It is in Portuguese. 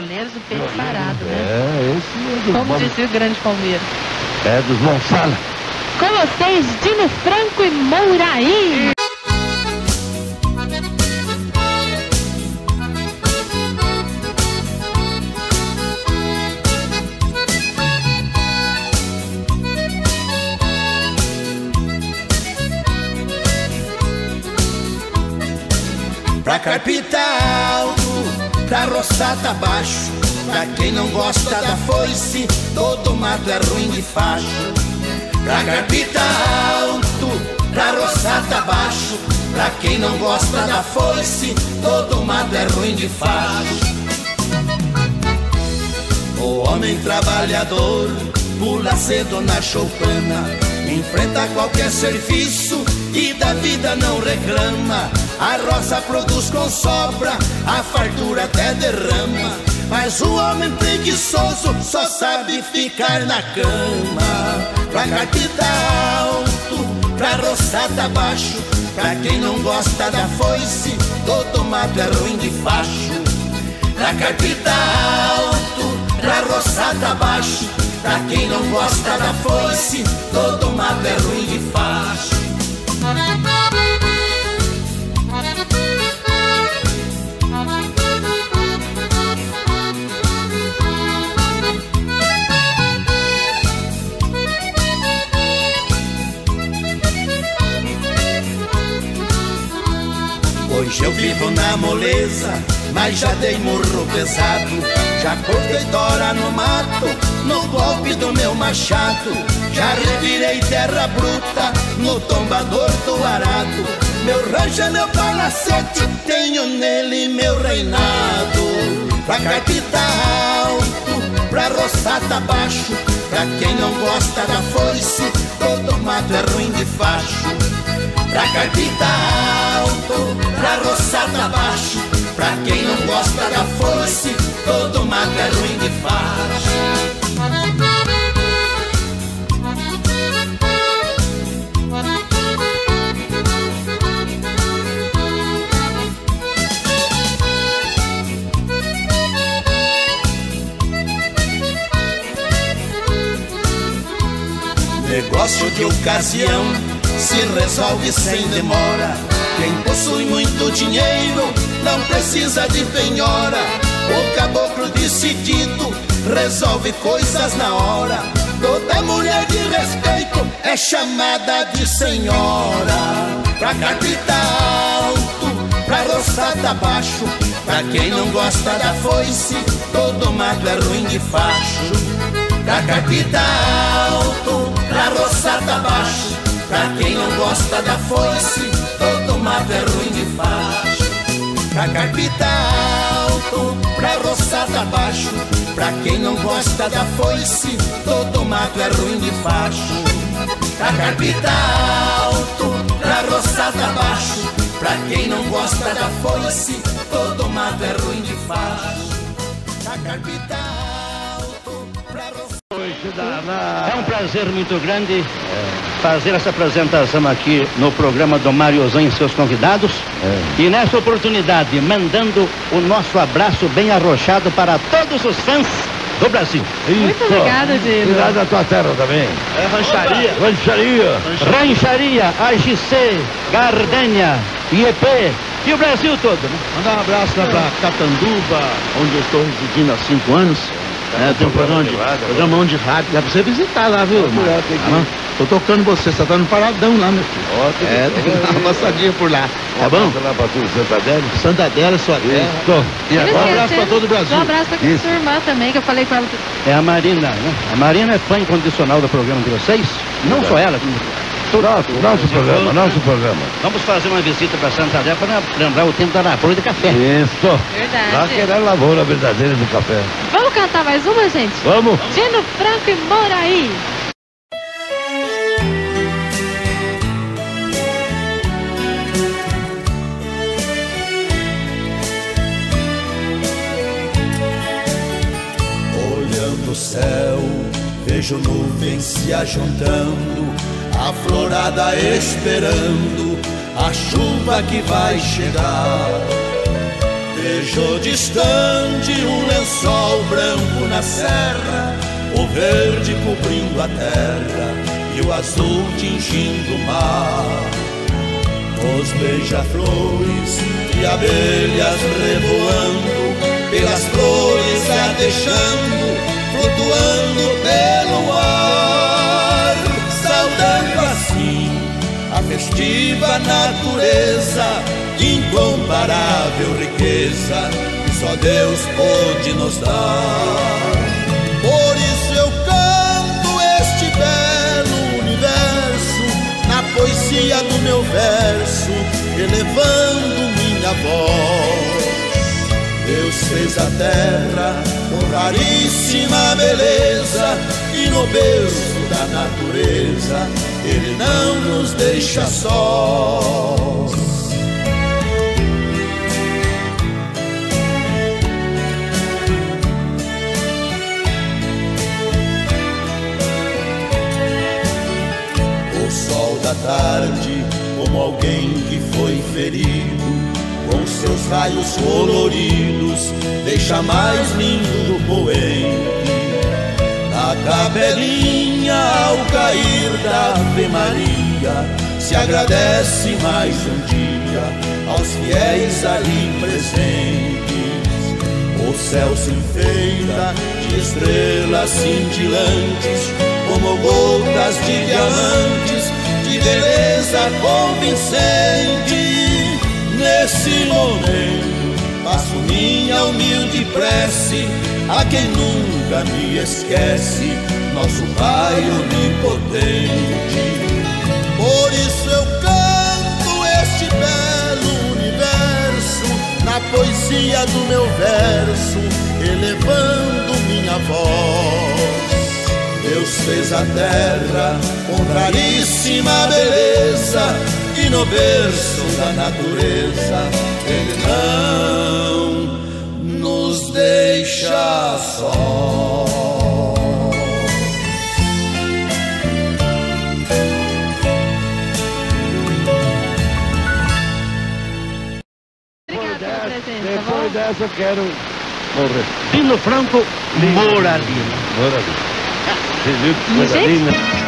Violeiros do peito parado, né? É, esse é dos Como disse o grande Palmeiras. É dos Monsala. Com vocês, Dino Franco e Mouraí. Pra capital, pra roçada abaixo. Pra quem não gosta da foice, todo mato é ruim de facho. Pra capital, pra roçada abaixo. Pra quem não gosta da foice, todo mato é ruim de facho. O homem trabalhador pula cedo na choupana, enfrenta qualquer serviço e da vida não reclama. A roça produz com sobra, a fartura até derrama. Mas o homem preguiçoso só sabe ficar na cama. Pra capital, pra roçada abaixo. Pra quem não gosta da foice, todo mato é ruim de facho. Pra capital, pra roçada abaixo. Pra quem não gosta da foice, todo mato é ruim de facho. Hoje eu vivo na moleza, mas já dei murro pesado. Já cortei tora no mato, no golpe do meu machado. Já revirei terra bruta, no tombador do arado. Meu rancho é meu palacete, tenho nele meu reinado. Pra capital, pra roçada abaixo. Pra quem não gosta da foice, todo mato é ruim de facho. Pra capital, pra roçada abaixo. Pra quem não gosta da foice, todo mato é ruim de facho. Negócio de ocasião se resolve sem demora. Quem possui muito dinheiro não precisa de penhora. O caboclo decidido resolve coisas na hora. Toda mulher de respeito é chamada de senhora. Pra capital, pra roçada abaixo. Pra quem não gosta da foice, todo mato é ruim de facho. Pra capital, pra roçada abaixo. Pra quem não gosta da foice, todo mato é ruim de facho. Pra capital, pra roçada abaixo. Pra quem não gosta da foice, todo mato é ruim de facho. Pra capital, pra roçada abaixo. Pra quem não gosta da foice, todo mato é ruim de facho. Pra capital, pra roçada. É um prazer muito grande fazer essa apresentação aqui no programa do Mariozão e seus convidados. E nessa oportunidade, mandando o nosso abraço bem arrochado para todos os fãs do Brasil. Muito obrigada, Dino. Cuidado da tua terra também. É rancharia. Rancharia. Rancharia, AGC, Gardênia, IEP e o Brasil todo, né? Mandar um abraço lá para Catanduva, onde eu estou residindo há 5 anos. Tem um programa de rádio, dá pra você visitar lá, viu? Tô tocando você tá no paradão lá, meu filho. Tem que dar uma passadinha por lá, tá bom? Lá pra tu, Santa Adélia, sua terra. E agora um abraço pra todo o Brasil. Um abraço pra sua irmã também, que eu falei com ela. É a Marina, né? A Marina é fã incondicional do programa de vocês, não só ela, como Nosso programa. Vamos fazer uma visita para Santa Adélia para lembrar o tempo da lavoura de café. Isso. Verdade. Lá que era a lavoura verdadeira do café. Vamos cantar mais uma, gente? Vamos. Dino Franco e Mouraí. Olhando o céu, vejo nuvens se ajuntando, a florada esperando a chuva que vai chegar. Vejo distante um lençol branco na serra, o verde cobrindo a terra e o azul tingindo o mar. Os beija-flores e abelhas revoando pelas flores a deixando, flutuando pelo ar, saudando assim a festiva natureza, incomparável riqueza que só Deus pôde nos dar. Por isso eu canto este belo universo na poesia do meu verso, elevando minha voz. Deus fez a terra com raríssima beleza e no berço da natureza Ele não nos deixa sós. O sol da tarde, como alguém que foi ferido, com seus raios coloridos, deixa mais lindo o poente. Na capelinha, ao cair da Ave Maria, se agradece mais um dia aos fiéis ali presentes. O céu se enfeita de estrelas cintilantes, como gotas de diamantes, de beleza convincente. Nesse momento faço minha humilde prece a quem nunca me esquece, nosso Pai onipotente. Por isso eu canto este belo universo na poesia do meu verso, elevando minha voz. Deus fez a terra com raríssima beleza e no berço da natureza Ele não nos deixa sós. Depois dessa eu quero morrer. Dino Franco Moralina. Moralina. Você viu que coisa linda?